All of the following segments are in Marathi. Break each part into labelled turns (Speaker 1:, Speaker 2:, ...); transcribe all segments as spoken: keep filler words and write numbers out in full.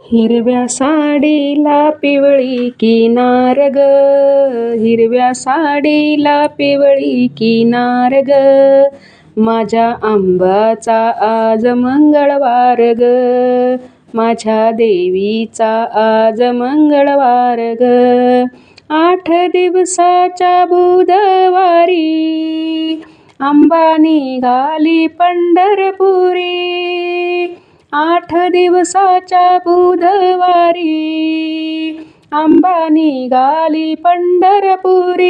Speaker 1: हिरव्या साडीला पिवळी किनार ग, हिरव्या साडीला पिवळी किनार ग, माझ्या आंबाचा आज मंगळवार ग, माझ्या देवीचा आज मंगळवार ग. आठ दिवसाच्या बुधवारी आंबा निघाली पंढरपुरी, आठ दिवसाच्या बुधवारी आंबा निघाली पंढरपुरी,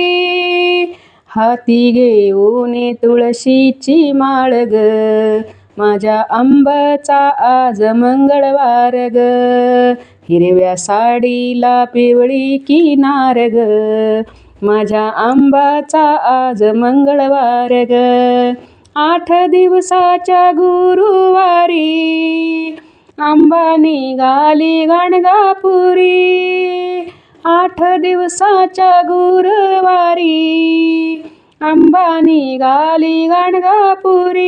Speaker 1: हाती घेऊन तुळशीची माळ ग, माझ्या आंबाचा आज मंगळवार ग, हिरव्या साडीला पिवळी किनार ग, माझ्या आंबाचा आज मंगळवार ग. आठ दिवसाच्या गुरुवारी आंबा निघाली गाणगापुरी, आठ दिवसाच्या गुरुवारी आंबा निघाली गाणगापुरी,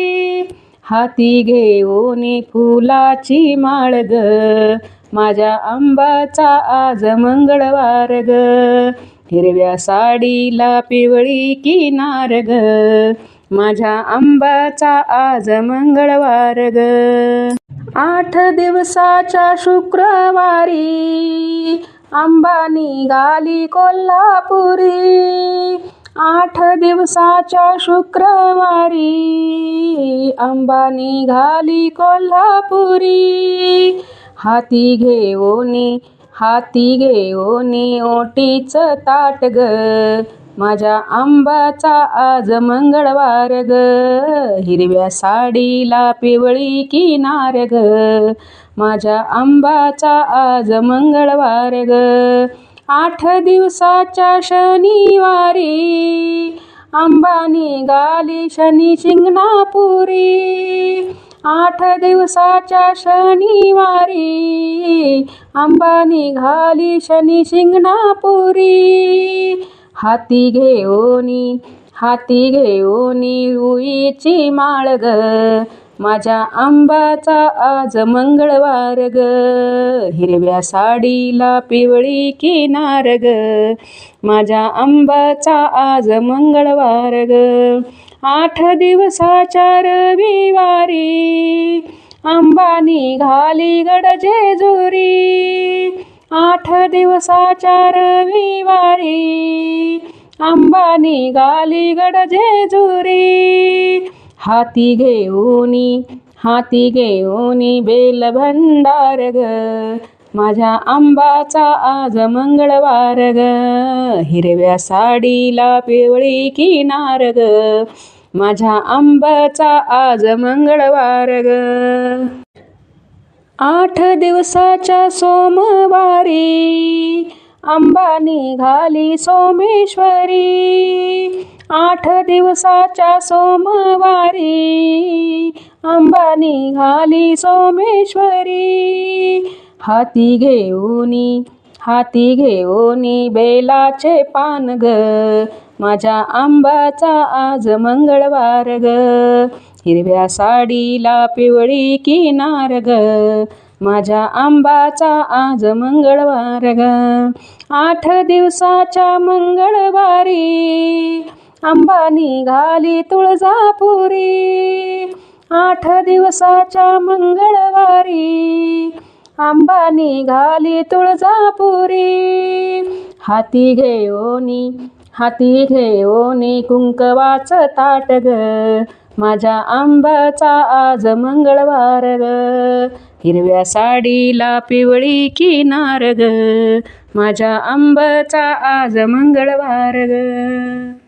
Speaker 1: हाती घेऊन फुलाची माळ ग, माझ्या आंबाचा आज मंगळवार ग, हिरव्या साडीला पिवळी किनार ग, माझ्या आंबाचा आज मंगळवार ग. आठ दिवसाच्या शुक्रवारी आंबा निघाली कोल्हापुरी, आठ दिवसाच्या शुक्रवारी आंबा निघाली कोल्हापुरी, हाती घेऊन हाती घेऊन ओटीचं ताट ग, माझ्या आंबाचा आज मंगळवार ग, हिरव्या साडीला पिवळी किनार ग, माझ्या आंबाचा आज मंगळवार ग. आठ दिवसाच्या शनिवारी आंबा निघाली शनी शिंगणापुरी, आठ दिवसाच्या शनिवारी आंबा निघाली शनी शिंगणापुरी, हाती घेऊनी हाती घेऊनी रुईची माळ ग, माझ्या आंबाचा आज मंगळवार ग, हिरव्या साडीला पिवळी किनार ग, माझ्या आंबाचा आज मंगळवार ग. आठ दिवसाच्या रविवारी आंबा निघाली गडजेजुरी, आठ दिवसाच्या रविवारी आंबा निघाली गडजेजुरी, हाती घेऊनी हाती घेऊनी बेल भंडार ग, माझ्या आंबाचा आज मंगळवार ग, हिरव्या साडीला पिवळी किनार ग, माझ्या आंबाचा आज मंगळवार ग. आठ दिवसाच्या सोमवारी आंबा निघाली सोमेश्वरी, आठ दिवसाच्या सोमवारी आंबा निघाली सोमेश्वरी, हाती घेऊनी हाती घेऊनी बेलाचे पान ग, माझ्या आंबाचा आज मंगळवार ग, हिरव्या साडीला पिवळी किनार ग, माझ्या आंबाचा आज मंगळवार ग. आठ दिवसाच्या मंगळवारी आंबा निघाली तुळजापुरी, आठ दिवसाच्या मंगळवारी आंबा निघाली तुळजापुरी, हाती घेऊनी हाती घेऊनी कुंकवाचं ताट ग, माझ्या आंबाचा आज मंगळवार ग, हिरव्या साडीला पिवळी किनार ग, माझ्या आंबाचा आज मंगळवार ग.